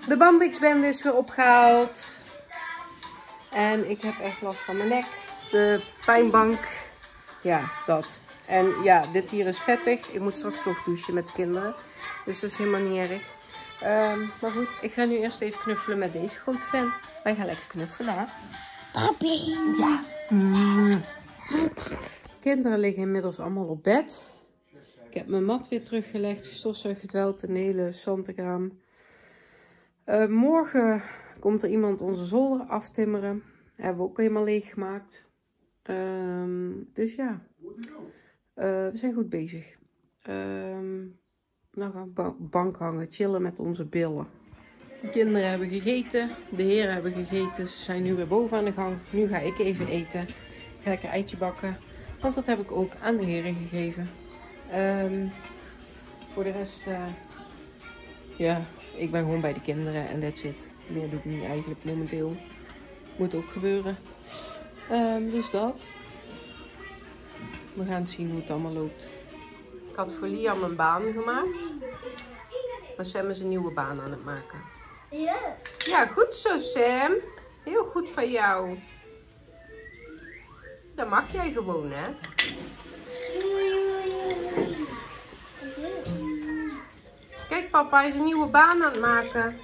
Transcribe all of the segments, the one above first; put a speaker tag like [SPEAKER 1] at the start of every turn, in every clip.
[SPEAKER 1] De Bambix-band is weer opgehaald. En ik heb echt last van mijn nek. De pijnbank. Ja, dat. En ja, dit hier is vettig. Ik moet straks toch douchen met de kinderen. Dus dat is helemaal niet erg. Maar goed, ik ga nu eerst even knuffelen met deze grote vent. Wij gaan lekker knuffelen, hè?
[SPEAKER 2] Papi.
[SPEAKER 1] Ja. Kinderen liggen inmiddels allemaal op bed. Ik heb mijn mat weer teruggelegd, gestofzuigd, gedweld, een hele zantekraam. Morgen komt er iemand onze zolder aftimmeren. Hebben we ook helemaal leeg gemaakt. Dus ja, we zijn goed bezig. Nou gaan we bank hangen, chillen met onze billen. De kinderen hebben gegeten, de heren hebben gegeten. Ze zijn nu weer boven aan de gang. Nu ga ik even eten. Ik ga lekker eitje bakken, want dat heb ik ook aan de heren gegeven. Voor de rest, ja, ik ben gewoon bij de kinderen en that's it. Meer doe ik niet eigenlijk momenteel. Moet ook gebeuren. Dus dat. We gaan zien hoe het allemaal loopt. Ik had voor Liam een baan gemaakt. Maar Sam is een nieuwe baan aan het maken.
[SPEAKER 2] Ja.
[SPEAKER 1] Ja, goed zo Sam. Heel goed van jou. Dat mag jij gewoon, hè? Kijk papa, hij is een nieuwe baan aan het maken.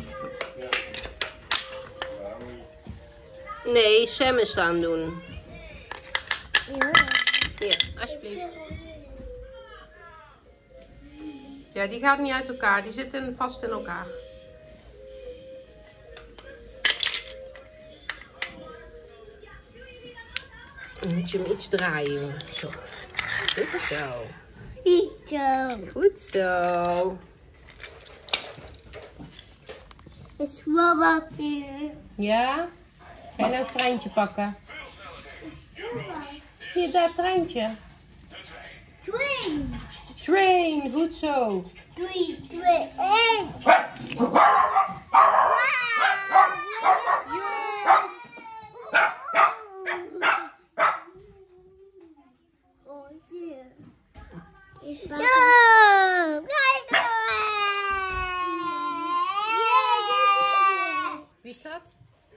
[SPEAKER 1] Nee, Sam is het aan het doen. Hier, alsjeblieft. Ja, die gaat niet uit elkaar. Die zitten vast in elkaar. Dan moet je hem iets draaien, jongen. Zo. Goed zo. Goed zo.
[SPEAKER 2] Is mama weer.
[SPEAKER 1] Ja? Ga je nou het treintje pakken? Hier, daar het treintje.
[SPEAKER 2] Train.
[SPEAKER 1] Train, goed zo.
[SPEAKER 2] 3, 2, 1.
[SPEAKER 1] Wie is dat?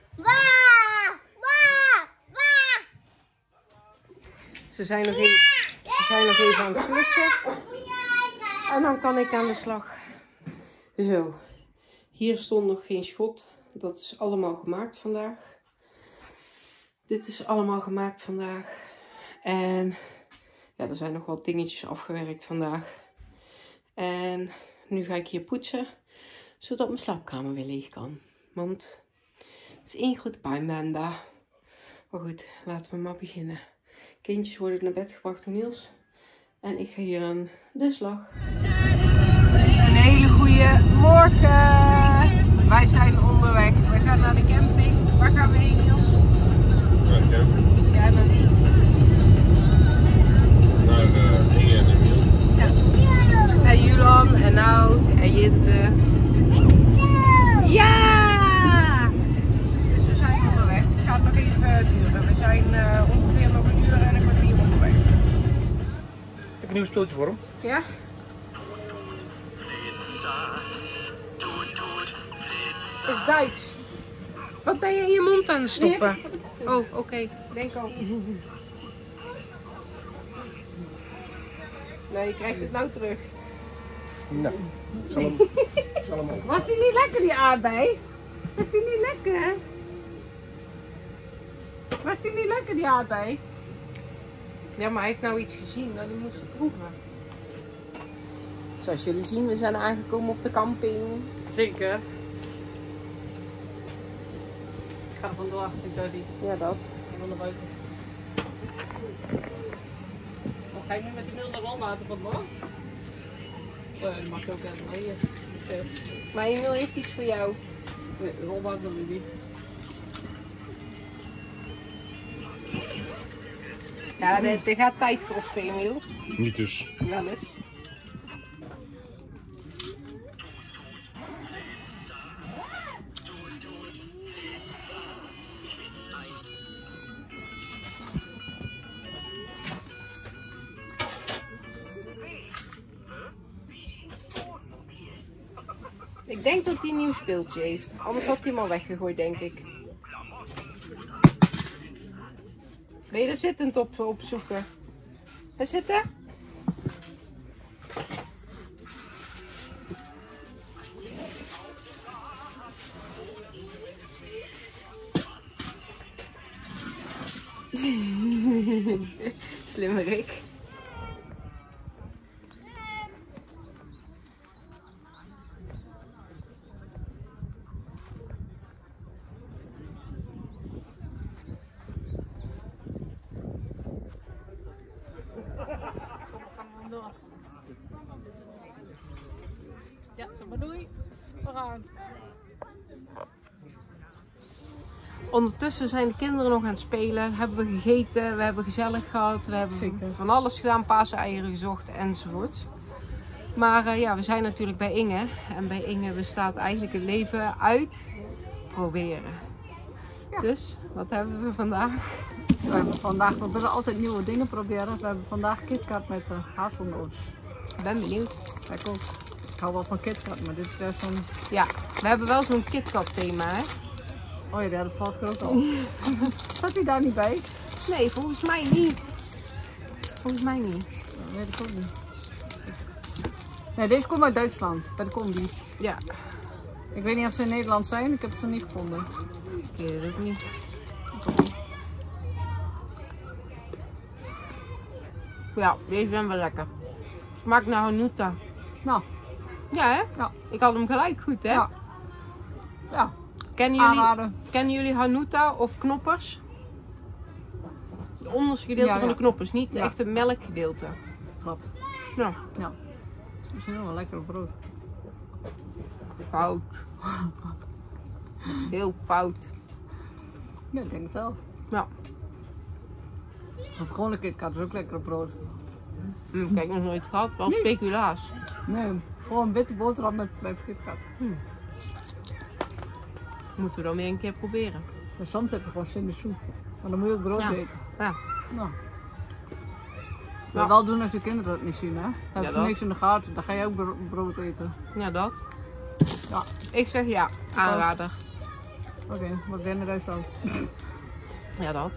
[SPEAKER 1] Ze zijn nog even aan het klussen. En dan kan ik aan de slag. Zo. Hier stond nog geen schot. Dat is allemaal gemaakt vandaag. Dit is allemaal gemaakt vandaag. En ja, er zijn nog wat dingetjes afgewerkt vandaag. En nu ga ik hier poetsen. Zodat mijn slaapkamer weer leeg kan. Want het is één grote pijnbende. Maar goed, laten we maar beginnen. Kindjes worden naar bed gebracht door Niels. En ik ga hier aan de slag. Een hele goede morgen. Wij zijn onderweg. We gaan naar de camping. Waar gaan we heen, Niels?
[SPEAKER 3] Naar de camping.
[SPEAKER 1] Ja, naar wie?
[SPEAKER 3] Naar Inge en Emiel.
[SPEAKER 1] Ja. En Julan en Nout en Jinte. Ja! Dus we zijn onderweg. Het gaat nog even duren. We zijn ongeveer nog een uur en een kwartier onderweg.
[SPEAKER 3] Ik heb een nieuw speeltje voor hem.
[SPEAKER 1] Ja? Het is Duits. Wat ben je in je mond aan het stoppen? Oh, oké. Denk al. Nee, je krijgt het nou terug.
[SPEAKER 3] Nou, zal hem op.
[SPEAKER 4] Was die niet lekker, die aardbei? Was die niet lekker? Was die niet lekker, die aardbei?
[SPEAKER 1] Ja, maar hij heeft nou iets gezien, nou die moest proeven. Zoals jullie zien, we zijn aangekomen op de camping.
[SPEAKER 4] Zeker. Ik ga er vandoor, ik doe die.
[SPEAKER 1] Ja, dat.
[SPEAKER 4] Ik wil naar buiten. Of ga je nu met die milde rolwater vandoor? Dat mag je ook even mee.
[SPEAKER 1] Maar Emil heeft iets voor jou.
[SPEAKER 4] Nee, rolwater wil ik niet.
[SPEAKER 1] Ja, dit gaat tijd kosten, Emil.
[SPEAKER 3] Niet dus.
[SPEAKER 1] Wel eens. denk dat hij een nieuw speeltje heeft. Anders had hij hem al weggegooid, denk ik. Ben je er zittend op zoeken? Ga zitten? Slimme Rick.
[SPEAKER 4] Ja, zeg maar doei. We gaan.
[SPEAKER 1] Ondertussen zijn de kinderen nog aan het spelen. Hebben we gegeten, we hebben gezellig gehad, we hebben
[SPEAKER 4] Zeker.
[SPEAKER 1] van alles gedaan, paaseieren gezocht enzovoort. Maar ja, we zijn natuurlijk bij Inge. En bij Inge bestaat eigenlijk het leven uit proberen.
[SPEAKER 4] Ja.
[SPEAKER 1] Dus, wat hebben we vandaag?
[SPEAKER 4] We willen altijd nieuwe dingen proberen. We hebben vandaag KitKat met hazelnoot.
[SPEAKER 1] Ik ben benieuwd.
[SPEAKER 4] Kijk ook. Ik hou wel van KitKat, maar dit is best zo'n...
[SPEAKER 1] Ja, we hebben wel zo'n KitKat thema, hè?
[SPEAKER 4] Oh ja, dat valt groot al. Zat hij daar niet bij?
[SPEAKER 1] Nee, volgens mij niet. Volgens mij niet.
[SPEAKER 4] Nee, dat komt niet. Nee, deze komt uit Duitsland, bij de Combi.
[SPEAKER 1] Ja,
[SPEAKER 4] Ik weet niet of ze in Nederland zijn, ik heb ze niet gevonden.
[SPEAKER 1] ik weet het ook niet. Ja, deze zijn wel lekker. Smaakt naar Hanuta.
[SPEAKER 4] Nou,
[SPEAKER 1] Ja, hè?
[SPEAKER 4] ja.
[SPEAKER 1] Ik had hem gelijk goed, hè?
[SPEAKER 4] Ja. Ja,
[SPEAKER 1] Kennen jullie Hanuta of knoppers? Het onderste gedeelte
[SPEAKER 4] Ja,
[SPEAKER 1] van
[SPEAKER 4] ja.
[SPEAKER 1] de knoppers, niet
[SPEAKER 4] Ja.
[SPEAKER 1] echt het melkgedeelte.
[SPEAKER 4] klopt.
[SPEAKER 1] Nou,
[SPEAKER 4] Ja. Het is misschien wel lekker op brood.
[SPEAKER 1] fout. Heel fout.
[SPEAKER 4] Ja, ik denk het wel.
[SPEAKER 1] Ja,
[SPEAKER 4] Of gewoon een KitKat is ook lekker op brood.
[SPEAKER 1] ik heb nog nooit gehad, wel
[SPEAKER 4] Nee.
[SPEAKER 1] speculaas.
[SPEAKER 4] Nee, gewoon witte boterham met KitKat.
[SPEAKER 1] Moeten we dan weer een keer proberen.
[SPEAKER 4] En soms heb je gewoon zin in zoet. Maar dan moet je ook brood
[SPEAKER 1] Ja.
[SPEAKER 4] eten.
[SPEAKER 1] Ja,
[SPEAKER 4] Nou.
[SPEAKER 1] Ja.
[SPEAKER 4] Maar wel doen als je kinderen het niet zien, hè? Heb je
[SPEAKER 1] dat.
[SPEAKER 4] niks in de gaten, dan ga je ook brood eten.
[SPEAKER 1] ja dat.
[SPEAKER 4] Ja.
[SPEAKER 1] Ik zeg ja, aanrader.
[SPEAKER 4] Oké, wat ben je in Duitsland?
[SPEAKER 1] Ja, dat.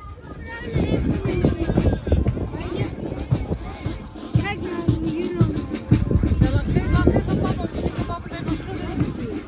[SPEAKER 2] Kijk nou, hier nog.
[SPEAKER 4] Ja, dan geef even papa, papa even schoenen.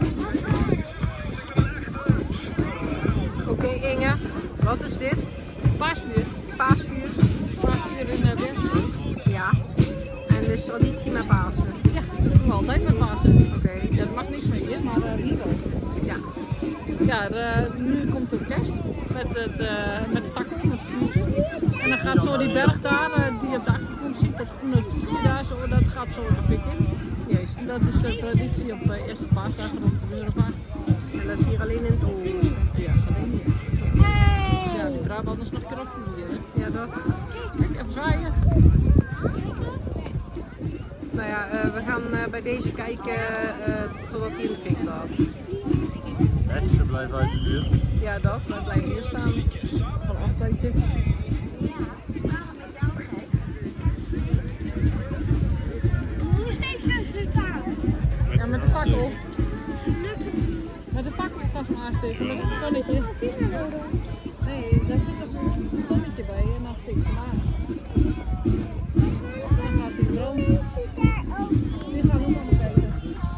[SPEAKER 1] Oké, Inge, wat is dit?
[SPEAKER 4] Paasvuur.
[SPEAKER 1] Paasvuur?
[SPEAKER 4] Paasvuur in Wensel.
[SPEAKER 1] Ja. En dus traditie met Pasen.
[SPEAKER 4] Ja, dat doen we altijd met Pasen.
[SPEAKER 1] Oké.
[SPEAKER 4] Ja, dat mag niks meer hier, maar hier wel.
[SPEAKER 1] Ja.
[SPEAKER 4] Ja, nu komt de orkest met de fakkel, met het vuurtje. En dan gaat zo die berg daar, die je op de achtergrond ziet, dat groene vuur daar, zo, dat gaat zo de fik in.
[SPEAKER 1] Juist.
[SPEAKER 4] En dat is de traditie op de eerste paasdagen rond de uur of 8.
[SPEAKER 1] En dat is hier alleen in het Oosten.
[SPEAKER 4] Ja, zo alleen hier. Dus ja, die Brabanders nog een keer opvoeren.
[SPEAKER 1] Ja, dat.
[SPEAKER 4] Kijk, even zwaaien.
[SPEAKER 1] Nou ja, we gaan bij deze kijken totdat hij in de fik staat.
[SPEAKER 3] Heksen blijven uit de buurt.
[SPEAKER 1] Ja, dat. Wij blijven hier staan.
[SPEAKER 4] Van afstandje.
[SPEAKER 2] Hoe steek je het aan?
[SPEAKER 4] Ja, met de fakkel. Met de fakkel vast maar aansteken, met een tonnetje. Nee, daar zit er een tonnetje bij en dan steek je hem aan. Dan gaat hij droom. Die gaan we ook allemaal kijken.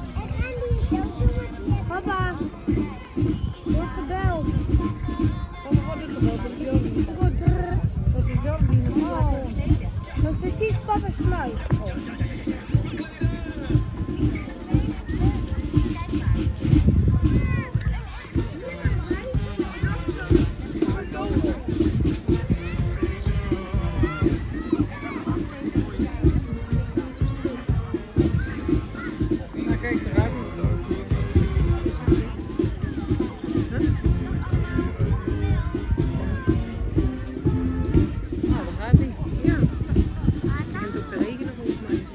[SPEAKER 2] Papa, wordt gebeld.
[SPEAKER 4] Papa wordt niet gebeld, dat is Jordi.
[SPEAKER 2] Ik hoor drrrr.
[SPEAKER 4] Dat is Jordi met die
[SPEAKER 2] Oh. Dat is precies papa's geluid.
[SPEAKER 4] Nou kijk, eruit.
[SPEAKER 1] Nou, daar gaat hij. Ja. Het begint ook te regenen volgens mij.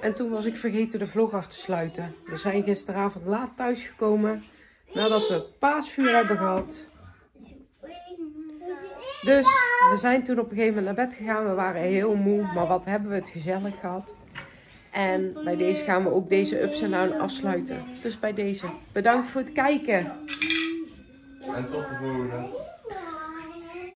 [SPEAKER 1] En toen was ik vergeten de vlog af te sluiten. We zijn gisteravond laat thuisgekomen nadat we paasvuur hebben gehad. Dus we zijn toen op een gegeven moment naar bed gegaan. We waren heel moe, maar wat hebben we het gezellig gehad. En bij deze gaan we ook deze ups en downs afsluiten. Dus bij deze, bedankt voor het kijken.
[SPEAKER 3] En tot de volgende.